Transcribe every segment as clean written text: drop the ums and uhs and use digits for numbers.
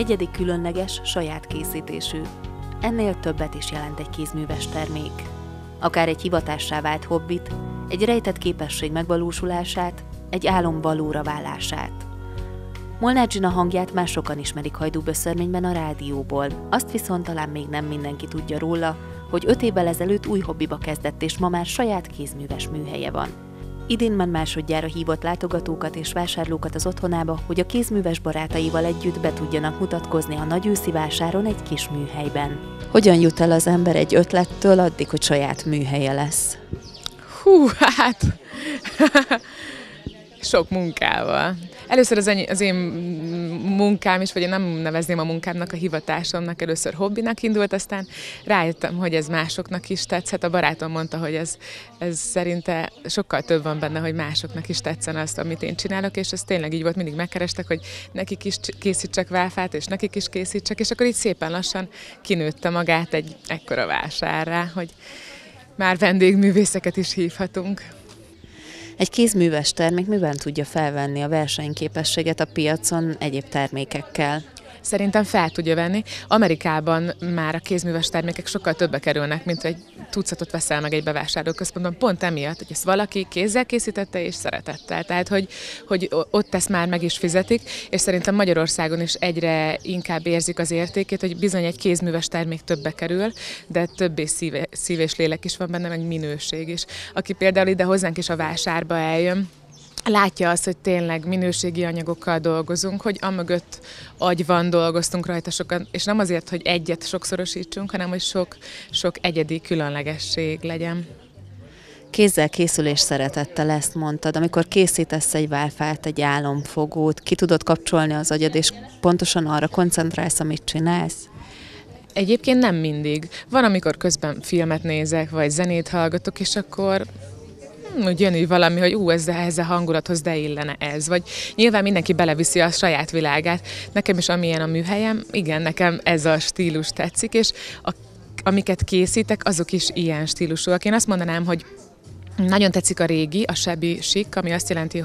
egyedi, különleges, saját készítésű. Ennél többet is jelent egy kézműves termék. Akár egy hivatássá vált hobbit, egy rejtett képesség megvalósulását, egy álom valóra válását. Molnár Gina hangját már sokan ismerik Hajdúböszörményben a rádióból, azt viszont talán még nem mindenki tudja róla, hogy 5 évvel ezelőtt új hobbiba kezdett, és ma már saját kézműves műhelye van. Idén már másodjára hívott látogatókat és vásárlókat az otthonába, hogy a kézműves barátaival együtt be tudjanak mutatkozni a nagyőszi vásáron egy kis műhelyben. Hogyan jut el az ember egy ötlettől addig, hogy saját műhelye lesz? Hát sok munkával. Először az én munkám is, vagy én nem nevezném a munkámnak, a hivatásomnak, először hobbinak indult, aztán rájöttem, hogy ez másoknak is tetszett. A barátom mondta, hogy ez szerinte sokkal több van benne, hogy másoknak is tetszen azt, amit én csinálok, és ez tényleg így volt, mindig megkerestek, hogy nekik is készítsek válfát, és nekik is készítsek, és akkor így szépen lassan kinőtte magát egy ekkora vásárrá, hogy már vendégművészeket is hívhatunk. Egy kézműves termék miben tudja felvenni a versenyképességet a piacon egyéb termékekkel? Szerintem fel tudja venni. Amerikában már a kézműves termékek sokkal többe kerülnek, mint egy tucatot veszel meg egy bevásárlóközpontban, pont emiatt, hogy ezt valaki kézzel készítette és szeretettel. Tehát, hogy ott ezt már meg is fizetik, és szerintem Magyarországon is egyre inkább érzik az értékét, hogy bizony egy kézműves termék többe kerül, de többé szív és lélek is van benne, meg minőség is. Aki például ide hozzánk is a vásárba eljön, látja azt, hogy tényleg minőségi anyagokkal dolgozunk, hogy amögött agyban dolgoztunk rajta sokan, és nem azért, hogy egyet sokszorosítsunk, hanem hogy sok egyedi különlegesség legyen. Kézzel készül és szeretettel, ezt mondtad. Amikor készítesz egy válfát, egy álomfogót, ki tudod kapcsolni az agyad, és pontosan arra koncentrálsz, amit csinálsz? Egyébként nem mindig. Van, amikor közben filmet nézek, vagy zenét hallgatok, és akkor úgy jön így valami, hogy ez a hangulathoz de illene ez. Vagy nyilván mindenki beleviszi a saját világát. Nekem is amilyen a műhelyem, igen, nekem ez a stílus tetszik, és amiket készítek, azok is ilyen stílusúak. Én azt mondanám, hogy nagyon tetszik a régi, a shabby chic, ami azt jelenti,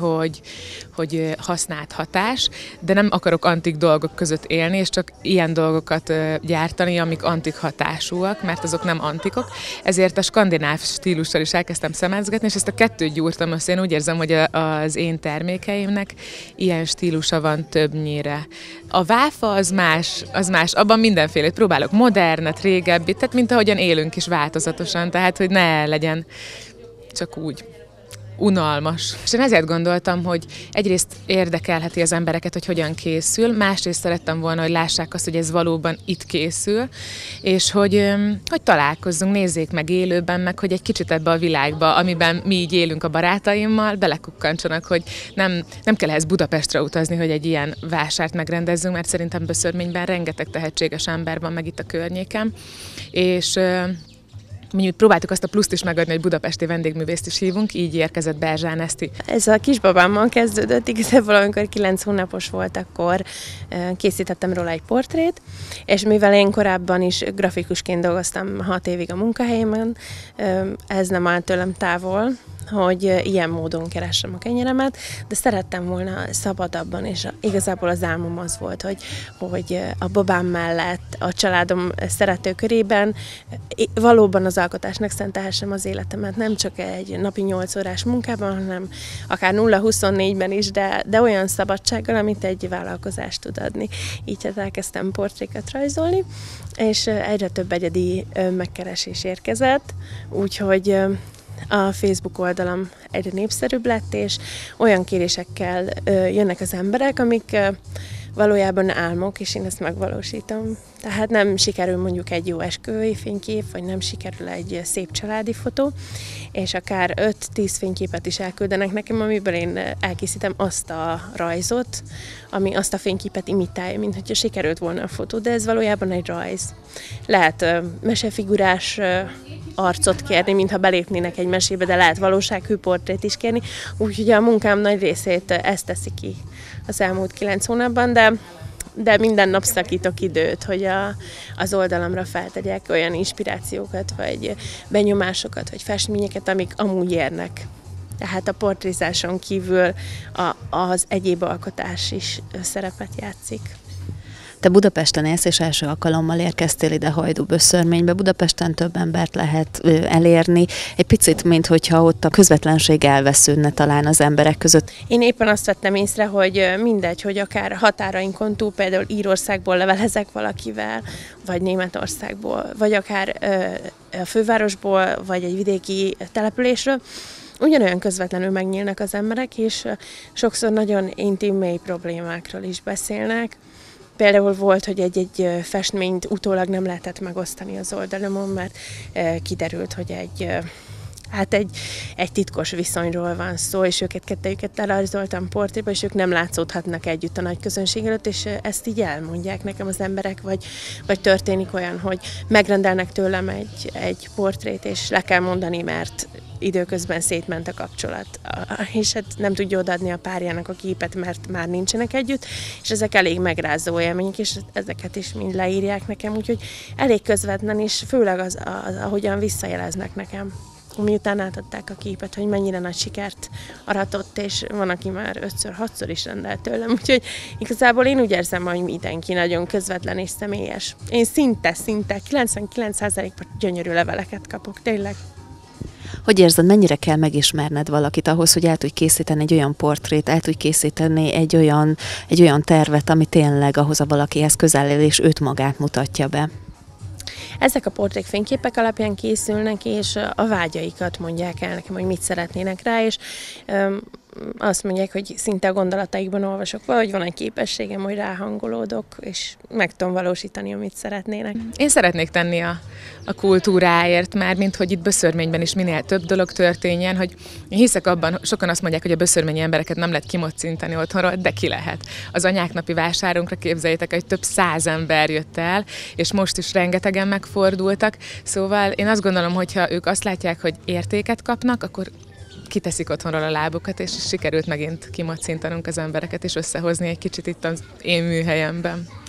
hogy használt hatás, de nem akarok antik dolgok között élni, és csak ilyen dolgokat gyártani, amik antik hatásúak, mert azok nem antikok. Ezért a skandináv stílussal is elkezdtem szemezgetni, és ezt a kettőt gyúrtam össze. Én úgy érzem, hogy az én termékeimnek ilyen stílusa van többnyire. A váfa az más, abban mindenféle. Próbálok modernet, régebbit, tehát mint ahogyan élünk is változatosan, tehát hogy ne legyen csak úgy unalmas. És én ezért gondoltam, hogy egyrészt érdekelheti az embereket, hogy hogyan készül, másrészt szerettem volna, hogy lássák azt, hogy ez valóban itt készül, és hogy találkozzunk, nézzék meg élőben, meg hogy egy kicsit ebbe a világba, amiben mi így élünk a barátaimmal, belekukkancsanak, hogy nem kell ehhez Budapestre utazni, hogy egy ilyen vásárt megrendezzünk, mert szerintem Böszörményben rengeteg tehetséges ember van meg itt a környéken, és mi próbáltuk azt a pluszt is megadni, hogy budapesti vendégművészt is hívunk, így érkezett Berzsán Eszti. Ez a kisbabámmal kezdődött, igazából amikor 9 hónapos volt, akkor készítettem róla egy portrét, és mivel én korábban is grafikusként dolgoztam 6 évig a munkahelyemen, ez nem áll tőlem távol, hogy ilyen módon keressem a kenyeremet, de szerettem volna szabadabban, és igazából az álmom az volt, hogy a babám mellett, a családom szeretőkörében valóban az alkotásnak szentelhessem az életemet, nem csak egy napi 8 órás munkában, hanem akár 0-24-ben is, de olyan szabadsággal, amit egy vállalkozás tud adni. Így hát elkezdtem portrékat rajzolni, és egyre több egyedi megkeresés érkezett, úgyhogy a Facebook oldalam egyre népszerűbb lett, és olyan kérésekkel jönnek az emberek, amik valójában álmok, és én ezt megvalósítom. Tehát nem sikerül mondjuk egy jó esküvői fénykép, vagy nem sikerül egy szép családi fotó, és akár 5-10 fényképet is elküldenek nekem, amiből én elkészítem azt a rajzot, ami azt a fényképet imitálja, mint hogyha sikerült volna a fotó, de ez valójában egy rajz. Lehet mesefigurás arcot kérni, mintha belépnének egy mesébe, de lehet valósághű portrét is kérni, úgyhogy a munkám nagy részét ezt teszi ki az elmúlt 9 hónapban, de minden nap szakítok időt, hogy az oldalamra feltegyek olyan inspirációkat, vagy benyomásokat, vagy festményeket, amik amúgy érnek. Tehát a portrézáson kívül az egyéb alkotás is szerepet játszik. Te Budapesten élsz, és első alkalommal érkeztél ide Hajdú-Böszörménybe. Budapesten több embert lehet elérni. Egy picit, minthogyha ott a közvetlenség elvesződne talán az emberek között. Én éppen azt vettem észre, hogy mindegy, hogy akár határainkon túl, például Írországból levelezek valakivel, vagy Németországból, vagy akár a fővárosból, vagy egy vidéki településről, ugyanolyan közvetlenül megnyílnak az emberek, és sokszor nagyon intim, mély problémákról is beszélnek. Például volt, hogy egy festményt utólag nem lehetett megosztani az oldalamon, mert kiderült, hogy egy titkos viszonyról van szó, és kettejüket lerajzoltam portréba, és ők nem látszódhatnak együtt a nagy közönség előtt, és ezt így elmondják nekem az emberek, vagy történik olyan, hogy megrendelnek tőlem egy portrét, és le kell mondani, mert időközben szétment a kapcsolat, és hát nem tudja odaadni a párjának a képet, mert már nincsenek együtt, és ezek elég megrázó élmények, és ezeket is mind leírják nekem, úgyhogy elég közvetlen, és főleg az ahogyan visszajeleznek nekem. Miután átadták a képet, hogy mennyire nagy sikert aratott, és van, aki már 5-6-szor is rendelt tőlem, úgyhogy igazából én úgy érzem, hogy mindenki nagyon közvetlen és személyes. Én szinte 99%-ban gyönyörű leveleket kapok, tényleg. Hogy érzed, mennyire kell megismerned valakit ahhoz, hogy el tudj készíteni egy olyan portrét, el tudj készíteni egy olyan tervet, ami tényleg ahhoz a valakihez közel él, és őt magát mutatja be? Ezek a portrék fényképek alapján készülnek, és a vágyaikat mondják el nekem, hogy mit szeretnének rá, és azt mondják, hogy szinte a gondolataikban olvasok, vagy van egy képességem, hogy ráhangolódok, és meg tudom valósítani, amit szeretnének. Én szeretnék tenni a kultúráért, már mint hogy itt Böszörményben is minél több dolog történjen, hogy én hiszek abban, sokan azt mondják, hogy a böszörményi embereket nem lehet kimocintani otthonról, de ki lehet. Az anyáknapi vásárunkra képzeljétek, hogy több 100 ember jött el, és most is rengetegen megfordultak, szóval én azt gondolom, hogyha ők azt látják, hogy értéket kapnak, akkor kiteszik otthonról a lábukat, és sikerült megint kimocintanunk az embereket, és összehozni egy kicsit itt az én műhelyemben.